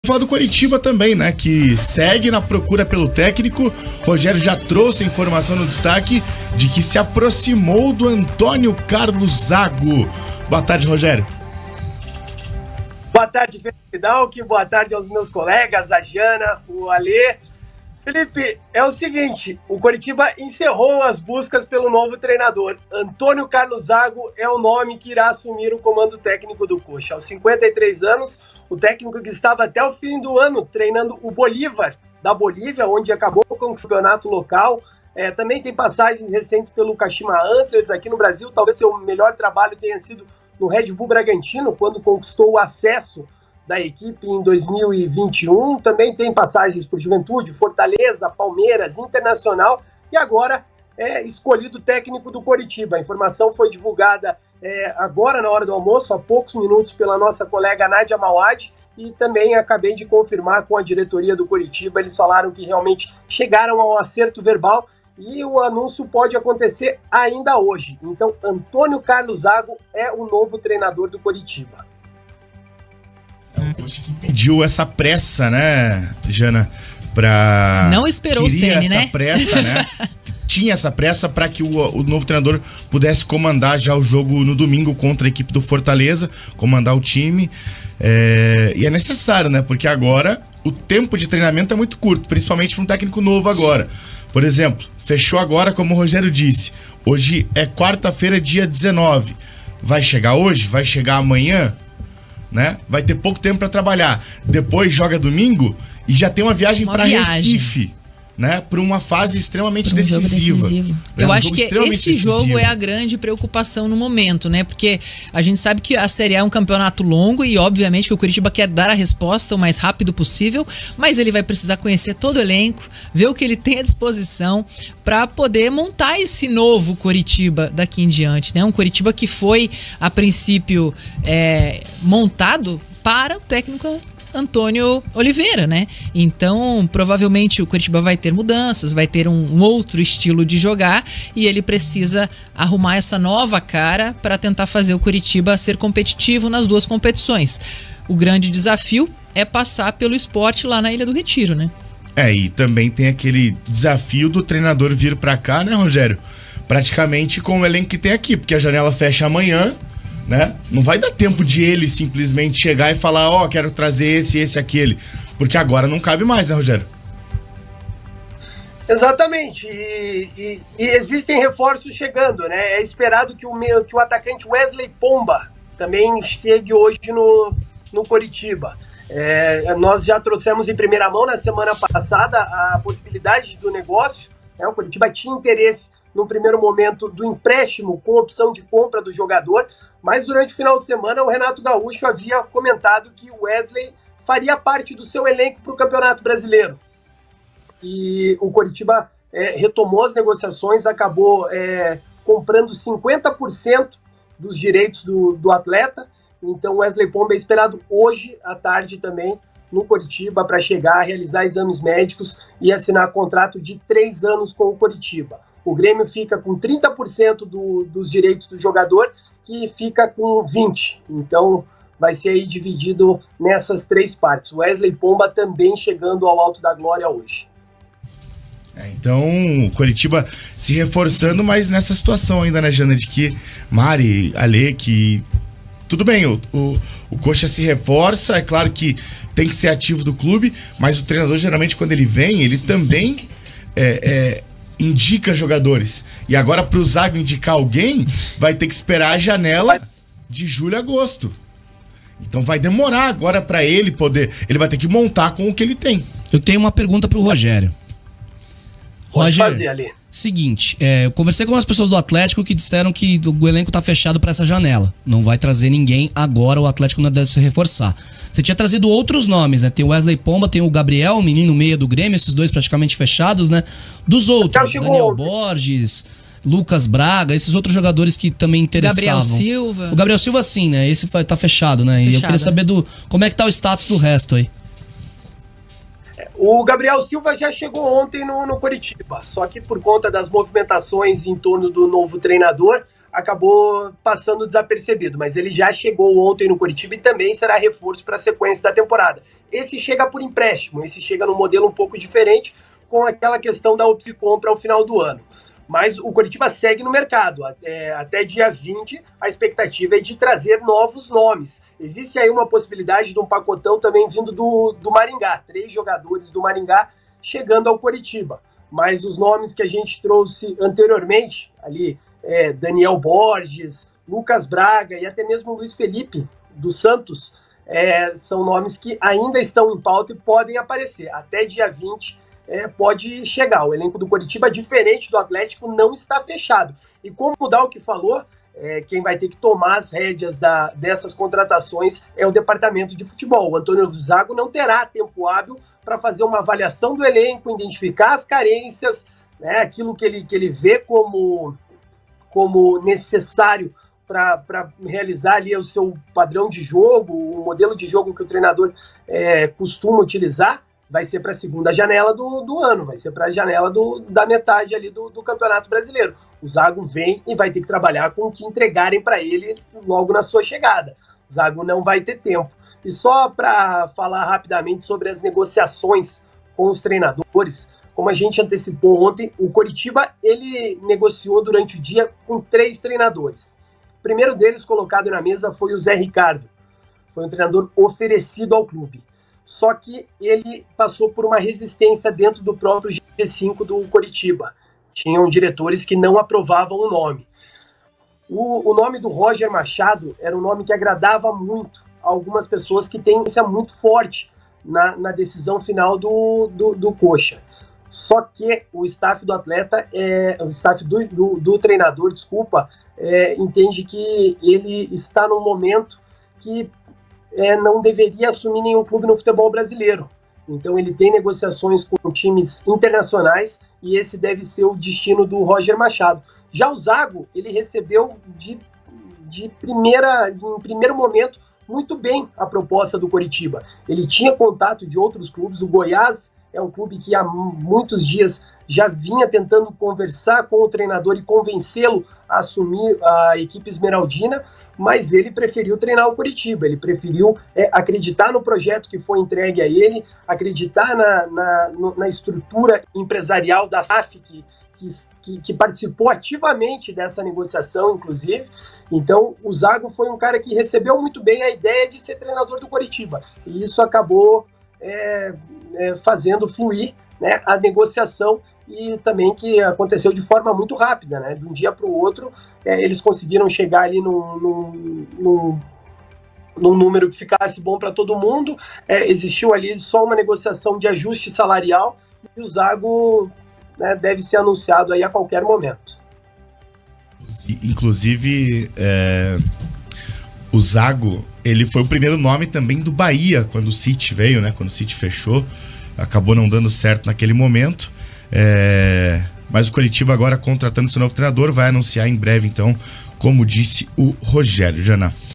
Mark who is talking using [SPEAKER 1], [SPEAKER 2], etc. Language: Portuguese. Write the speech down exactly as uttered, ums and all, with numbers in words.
[SPEAKER 1] Falar do Coritiba também, né, que segue na procura pelo técnico. Rogério já trouxe a informação no destaque de que se aproximou do Antônio Carlos Zago. Boa tarde, Rogério.
[SPEAKER 2] Boa tarde, Felipe Dalk. Boa tarde aos meus colegas, a Jana, o Alê. Felipe, é o seguinte, o Coritiba encerrou as buscas pelo novo treinador. Antônio Carlos Zago é o nome que irá assumir o comando técnico do Coxa. Aos cinquenta e três anos, o técnico que estava até o fim do ano treinando o Bolívar da Bolívia, onde acabou com o campeonato local. É, também tem passagens recentes pelo Kashima Antlers aqui no Brasil. Talvez seu melhor trabalho tenha sido no Red Bull Bragantino, quando conquistou o acesso da equipe em dois mil e vinte e um. Também tem passagens por Juventude, Fortaleza, Palmeiras, Internacional e agora é escolhido técnico do Coritiba. A informação foi divulgada é, agora na hora do almoço, há poucos minutos, pela nossa colega Nádia Mauad, e também acabei de confirmar com a diretoria do Coritiba. Eles falaram que realmente chegaram ao acerto verbal e o anúncio pode acontecer ainda hoje. Então, Antônio Carlos Zago é o novo treinador do Coritiba.
[SPEAKER 1] É o coach que pediu essa pressa, né, Jana? Pra...
[SPEAKER 3] Não esperou o Ceni, né?
[SPEAKER 1] essa pressa, né? Tinha essa pressa para que o, o novo treinador pudesse comandar já o jogo no domingo contra a equipe do Fortaleza, comandar o time. É... E é necessário, né? Porque agora o tempo de treinamento é muito curto, principalmente para um técnico novo agora. Por exemplo, fechou agora, como o Rogério disse. Hoje é quarta-feira, dia dezenove. Vai chegar hoje? Vai chegar amanhã? Né? Vai ter pouco tempo para trabalhar. Depois joga domingo e já tem uma viagem para Recife, né? Para uma fase extremamente um decisiva.
[SPEAKER 3] É Eu um acho que esse decisivo. jogo é a grande preocupação no momento, né? Porque a gente sabe que a Série A é um campeonato longo e obviamente que o Coritiba quer dar a resposta o mais rápido possível, mas ele vai precisar conhecer todo o elenco, ver o que ele tem à disposição para poder montar esse novo Coritiba daqui em diante, né? Um Coritiba que foi a princípio é, montado para o técnico Antônio Oliveira, né? Então, provavelmente o Coritiba vai ter mudanças, vai ter um, um outro estilo de jogar e ele precisa arrumar essa nova cara para tentar fazer o Coritiba ser competitivo nas duas competições. O grande desafio é passar pelo Sport lá na Ilha do Retiro, né?
[SPEAKER 1] É, e também tem aquele desafio do treinador vir para cá, né, Rogério? Praticamente com o elenco que tem aqui, porque a janela fecha amanhã, né? Não vai dar tempo de ele simplesmente chegar e falar, ó, oh, quero trazer esse, esse, aquele. Porque agora não cabe mais, né, Rogério?
[SPEAKER 2] Exatamente. E, e, e existem reforços chegando, né? É esperado que o, meu, que o atacante Wesley Pomba também chegue hoje no, no Coritiba. É, nós já trouxemos em primeira mão na semana passada a possibilidade do negócio, né? O Coritiba tinha interesse no primeiro momento do empréstimo com opção de compra do jogador, mas durante o final de semana o Renato Gaúcho havia comentado que o Wesley faria parte do seu elenco para o Campeonato Brasileiro. E o Coritiba é, retomou as negociações, acabou é, comprando cinquenta por cento dos direitos do, do atleta. Então o Wesley Pomba é esperado hoje à tarde também no Coritiba para chegar, realizar exames médicos e assinar contrato de três anos com o Coritiba. O Grêmio fica com trinta por cento do, dos direitos do jogador e fica com vinte por cento. Então vai ser aí dividido nessas três partes. O Wesley Pomba também chegando ao Alto da Glória hoje.
[SPEAKER 1] É, então o Coritiba se reforçando, mas nessa situação ainda, né, Jana, de que Mari, Alê, que tudo bem, o, o, o Coxa se reforça, é claro que tem que ser ativo do clube, mas o treinador geralmente quando ele vem, ele também é, é, indica jogadores. E agora para o Zago indicar alguém, vai ter que esperar a janela de julho a agosto. Então vai demorar agora para ele poder, ele vai ter que montar com o que ele tem.
[SPEAKER 4] Eu tenho uma pergunta para o Rogério.
[SPEAKER 2] Pode fazer, ali.
[SPEAKER 4] Seguinte, é, eu conversei com umas pessoas do Atlético que disseram que o elenco tá fechado para essa janela. Não vai trazer ninguém agora, o Atlético não deve se reforçar. Você tinha trazido outros nomes, né? Tem o Wesley Pomba, tem o Gabriel, o menino meia do Grêmio, esses dois praticamente fechados, né? Dos outros, Daniel Borges, Lucas Braga, esses outros jogadores que também interessavam.
[SPEAKER 3] Gabriel Silva.
[SPEAKER 4] O Gabriel Silva sim, né? Esse tá fechado, né? Fechado, e eu queria saber do como é que tá o status do resto aí.
[SPEAKER 2] O Gabriel Silva já chegou ontem no, no Coritiba, só que por conta das movimentações em torno do novo treinador, acabou passando desapercebido, mas ele já chegou ontem no Coritiba e também será reforço para a sequência da temporada. esse chega por empréstimo, esse chega num modelo um pouco diferente, com aquela questão da opção de compra ao final do ano. Mas o Coritiba segue no mercado. Até, até dia vinte, a expectativa é de trazer novos nomes. Existe aí uma possibilidade de um pacotão também vindo do, do Maringá. Três jogadores do Maringá chegando ao Coritiba. Mas os nomes que a gente trouxe anteriormente, ali, é, Daniel Borges, Lucas Braga e até mesmo Luiz Felipe, do Santos, é, são nomes que ainda estão em pauta e podem aparecer. Até dia vinte, É, pode chegar. O elenco do Coritiba, diferente do Atlético, não está fechado. E como o Dalk falou, é, quem vai ter que tomar as rédeas da, dessas contratações é o departamento de futebol. O Antônio Zago não terá tempo hábil para fazer uma avaliação do elenco, identificar as carências, né, aquilo que ele, que ele vê como, como necessário para realizar ali o seu padrão de jogo, o modelo de jogo que o treinador é, costuma utilizar. Vai ser para a segunda janela do, do ano, vai ser para a janela do, da metade ali do, do Campeonato Brasileiro. O Zago vem e vai ter que trabalhar com o que entregarem para ele logo na sua chegada. O Zago não vai ter tempo. E só para falar rapidamente sobre as negociações com os treinadores, como a gente antecipou ontem, o Coritiba ele negociou durante o dia com três treinadores. O primeiro deles colocado na mesa foi o Zé Ricardo. Foi um treinador oferecido ao clube. Só que ele passou por uma resistência dentro do próprio G cinco do Coritiba. Tinham diretores que não aprovavam o nome. O, o nome do Roger Machado era um nome que agradava muito a algumas pessoas que têm influência muito forte na, na decisão final do, do, do Coxa. Só que o staff do atleta, é, o staff do, do, do treinador, desculpa, é, entende que ele está num momento que É, não deveria assumir nenhum clube no futebol brasileiro. Então ele tem negociações com times internacionais e esse deve ser o destino do Roger Machado. Já o Zago, ele recebeu de, de primeira, em primeiro momento muito bem a proposta do Coritiba. Ele tinha contato de outros clubes, o Goiás é um clube que há muitos dias já vinha tentando conversar com o treinador e convencê-lo a assumir a equipe esmeraldina, mas ele preferiu treinar o Coritiba, ele preferiu é, acreditar no projeto que foi entregue a ele, acreditar na, na, na estrutura empresarial da S A F, que, que, que participou ativamente dessa negociação, inclusive. Então, o Zago foi um cara que recebeu muito bem a ideia de ser treinador do Coritiba, e isso acabou é, é, fazendo fluir, né, a negociação, e também que aconteceu de forma muito rápida, né? De um dia para o outro, é, eles conseguiram chegar ali num, num, num, num número que ficasse bom para todo mundo. É, existiu ali só uma negociação de ajuste salarial e o Zago, né, deve ser anunciado aí a qualquer momento.
[SPEAKER 1] Inclusive, é, o Zago, ele foi o primeiro nome também do Bahia, quando o City veio, né? Quando o City fechou, acabou não dando certo naquele momento. É, mas o Coritiba agora contratando seu novo treinador, vai anunciar em breve, então, como disse o Rogério Jana.